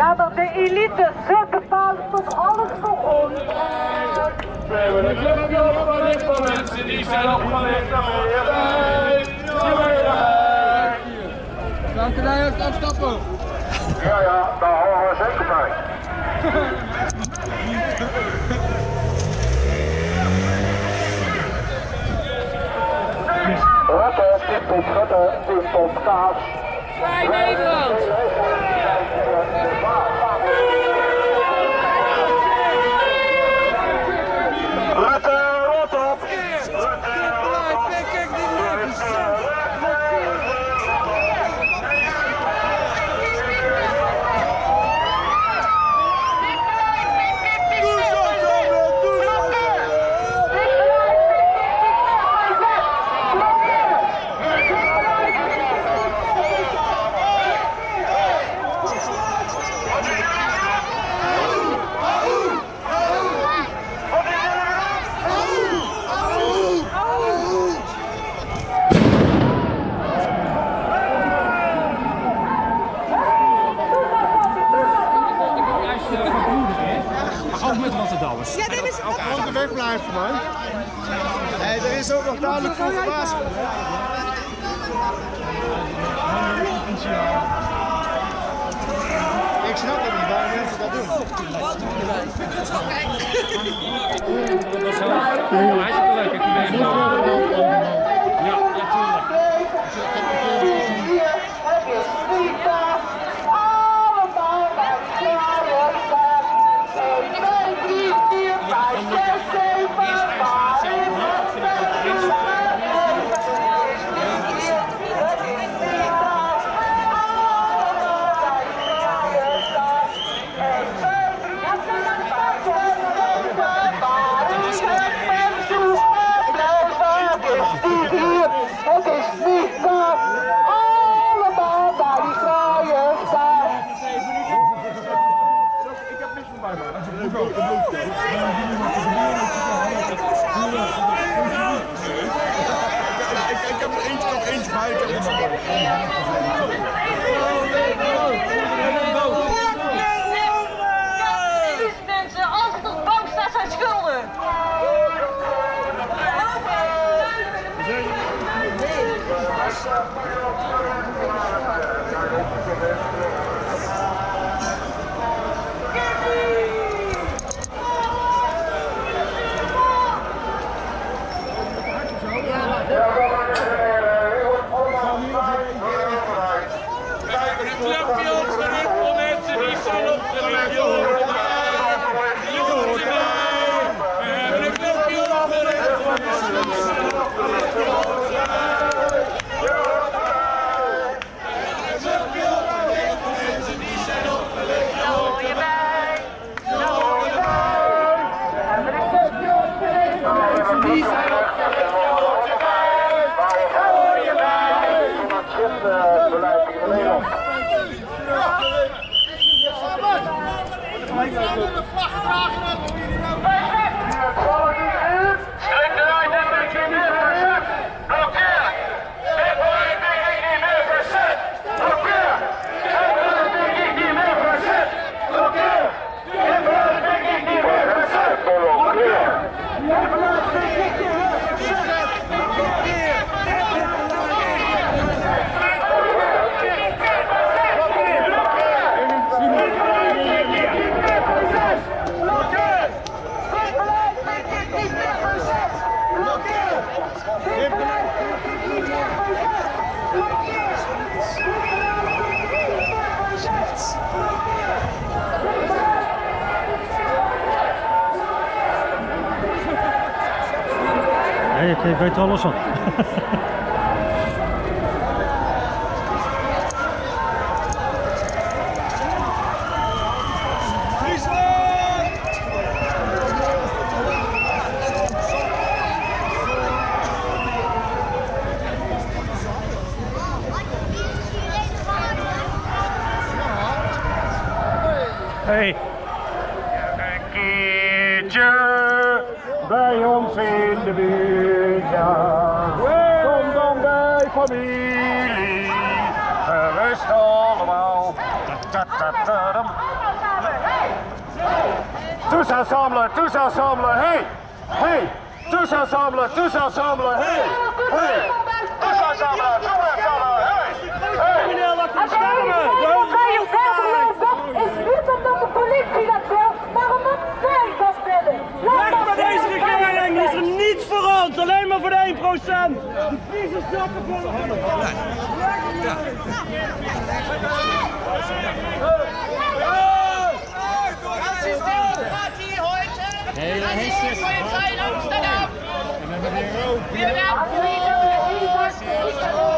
nadat de elite zo bepaalt tot alles voor ons. We hebben een clubje opgericht voor mensen die zijn opgericht om hierbij. Dan kun jij ook afstappen. Ja, daar horen we zeker bij. Dit tot kaas. Vrij Nederland! Rot op! Ook met Rotterdammers. Ja, dit is ook gewoon de weg blijven, man. Nee, er is ook nog duidelijk voor gewaarschuwd. Ik snap het niet waarom mensen dat doen. Hij is ook leuk, ik weet het. Ja, natuurlijk. Ik heb er nog eentje bij. Mensen, als het op bank staat, zijn schulden. Nee, ik weet er alles van. Hey. Een keertje bij ons in de buurt, ja. Kom dan bij familie, gerust allemaal. Tous ensemble, hey! Hey! Tous ensemble, hey! Hey! Tous ensemble, hey! Hey! Ga je verder lopen, is niet omdat de politie dat wil, maar omdat zij dat willen. Weg met deze regering, die is er niet voor ons, alleen maar voor de 1%. Die vieze zakken voor ons. Gele Hesjes. Polizei in Amsterdam. En we hebben weer rood. Wir werden